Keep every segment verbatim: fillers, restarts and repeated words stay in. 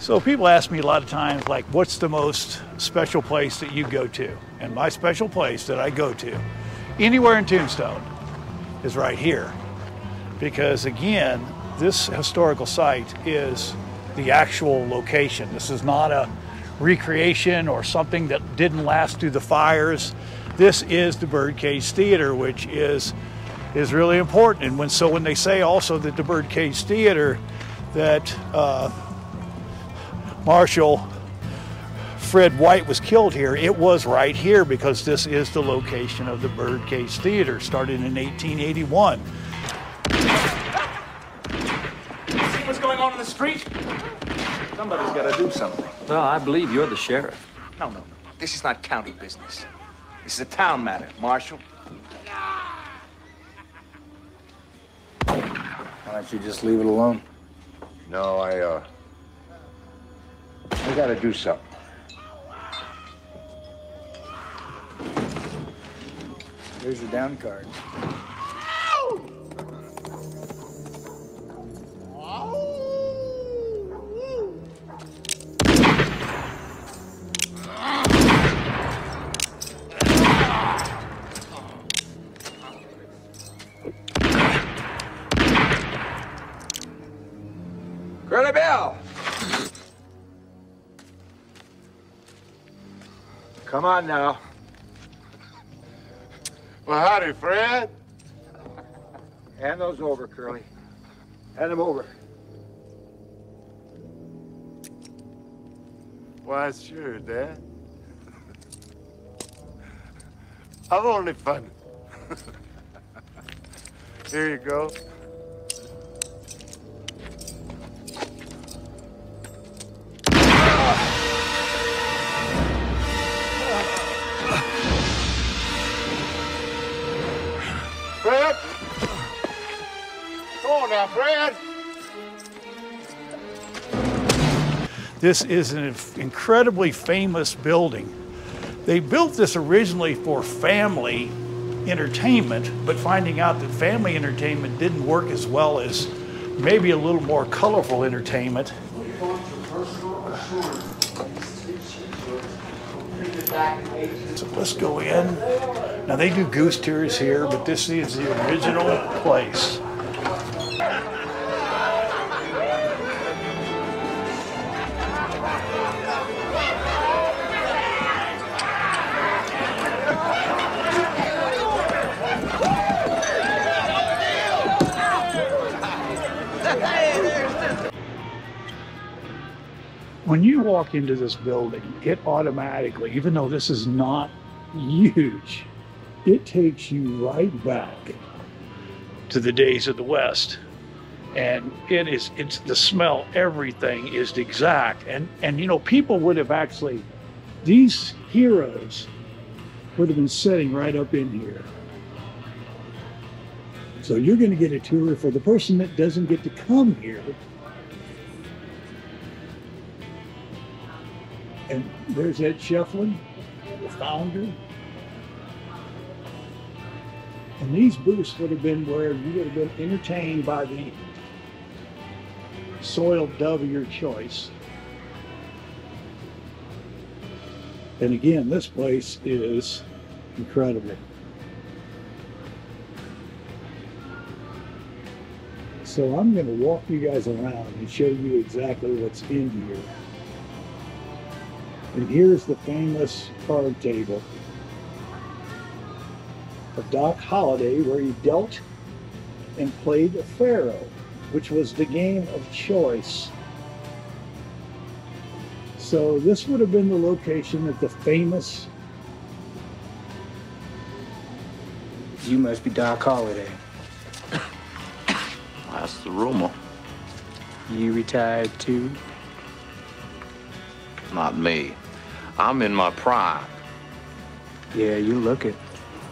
So people ask me a lot of times, like, what's the most special place that you go to? And my special place that I go to, anywhere in Tombstone, is right here. Because again, this historical site is the actual location. This is not a recreation or something that didn't last through the fires. This is the Birdcage Theater, which is is really important. And when so when they say also that the Birdcage Theater, that uh, Marshal Fred Wyatt was killed here, it was right here because this is the location of the Birdcage Theater, started in eighteen eighty-one. See what's going on in the street? Somebody's got to do something. Well, I believe you're the sheriff. No, no, no. This is not county business. This is a town matter, Marshal. Why don't you just leave it alone? No, I, uh... I gotta do something. There's your down card. Curly Bill! Come on now. Well, howdy, Fred. Hand those over, Curly. Hand them over. Why, sure, Dad. I'm only funny. Here you go. Fred! Come on now, Fred! This is an incredibly famous building. They built this originally for family entertainment, but finding out that family entertainment didn't work as well as maybe a little more colorful entertainment. So let's go in. Now they do goose tours here, but this is the original place. When you walk into this building, it automatically, even though this is not huge, it takes you right back to the days of the West. And it is, it's the smell, everything is exact. And, and you know, people would have actually, these heroes would have been sitting right up in here. So you're gonna get a tour for the person that doesn't get to come here. And there's Ed Shefflin, the founder. And these booths would have been where you would have been entertained by the soiled dove of your choice. And again, this place is incredible. So I'm going to walk you guys around and show you exactly what's in here. And here's the famous card table of Doc Holliday, where he dealt and played a pharaoh, which was the game of choice. So this would have been the location of the famous... You must be Doc Holliday. That's the rumor. You retired too? Not me. I'm in my prime. Yeah, you look it.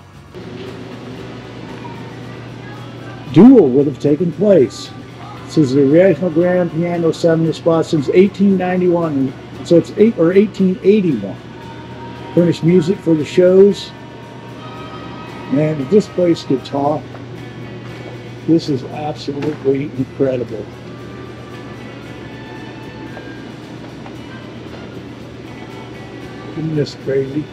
Duel would have taken place. This is the original grand piano seven spot since eighteen ninety-one, so it's eight or eighteen eighty-one. Furnished music for the shows. Man, if this place could talk, this is absolutely incredible. Isn't this crazy?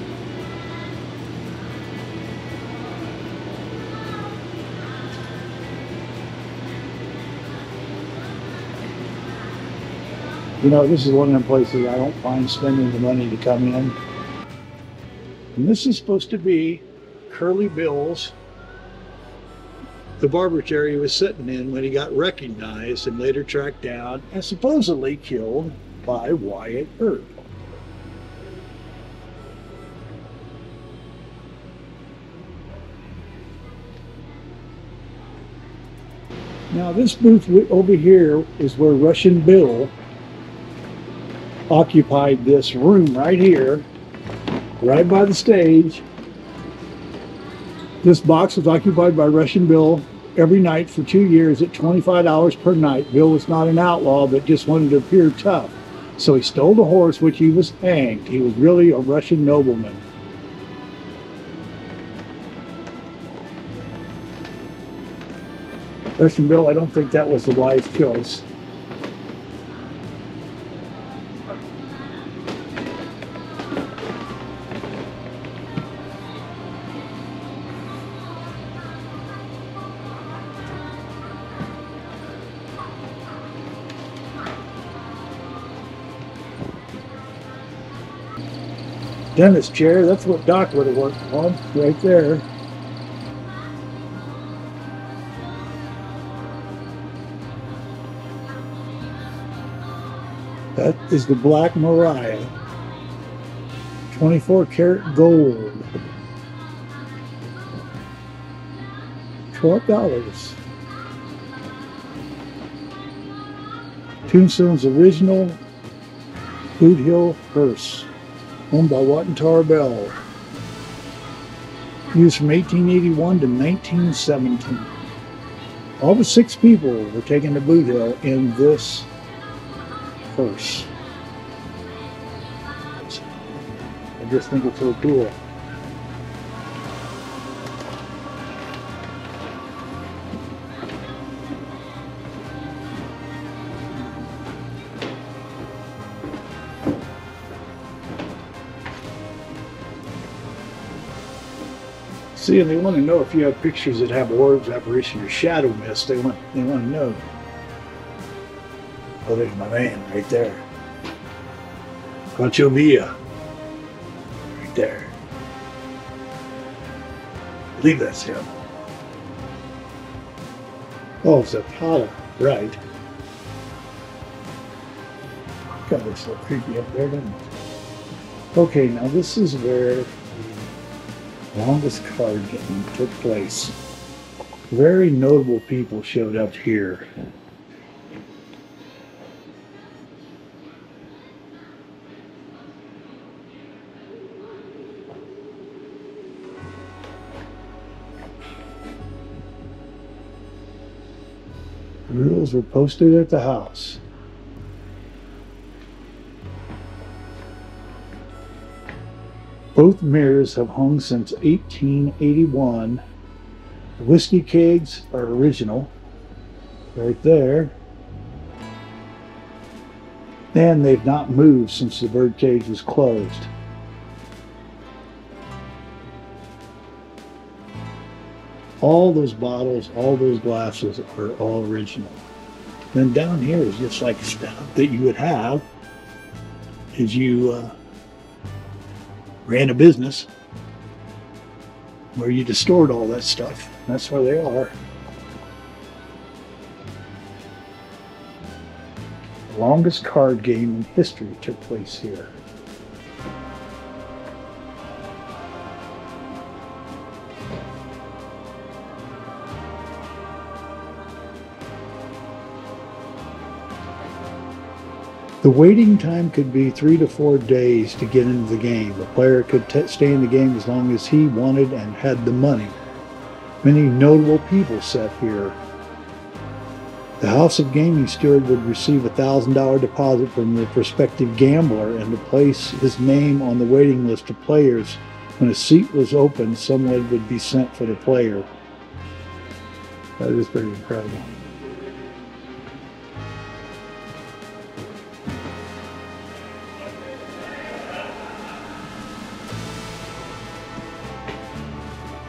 You know, this is one of them places I don't mind spending the money to come in. And this is supposed to be Curly Bill's, the barber chair he was sitting in when he got recognized and later tracked down and supposedly killed by Wyatt Earp. Now this booth over here is where Russian Bill occupied this room right here, right by the stage. This box was occupied by Russian Bill every night for two years at twenty-five dollars per night. Bill was not an outlaw, but just wanted to appear tough. So he stole the horse, which he was hanged. He was really a Russian nobleman. Russian Bill, I don't think that was the wise choice. Dentist chair, that's what Doc would have worked on, right there. That is the Black Mariah, twenty-four karat gold, twelve dollars. Tombstone's original Boot Hill hearse, owned by Watt and Tarbell, used from eighteen eighty-one to nineteen seventeen. All but six people were taken to Boot Hill in this hearse. I just think it's so cool. See, and they want to know if you have pictures that have orbs, apparition, or shadow mist. They want they want to know. Oh, there's my man right there. Pancho Villa. Right there. I believe that's him. Oh, it's Apollo. Right. God, it's so creepy up there, doesn't it? Okay, now this is where longest card game took place. Very notable people showed up here. The rules were posted at the house. Both mirrors have hung since eighteen eighty-one. The whiskey kegs are original, right there. And they've not moved since the bird cage was closed. All those bottles, all those glasses are all original. Then down here is just like stuff that you would have as you uh, ran a business where you just stored all that stuff. That's where they are. The longest card game in history took place here. The waiting time could be three to four days to get into the game. The player could t stay in the game as long as he wanted and had the money. Many notable people sat here. The House of Gaming steward would receive a one thousand dollar deposit from the prospective gambler and to place his name on the waiting list of players. When a seat was open, someone would be sent for the player. That is pretty incredible.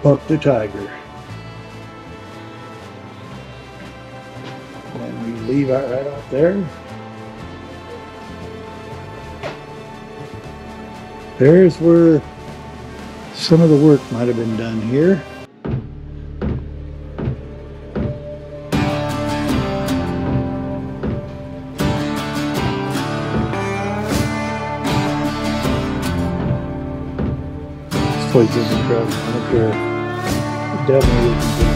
Buck the Tiger. And we leave out right out there. There's where some of the work might have been done here. This place is incredible. I don't care. Definitely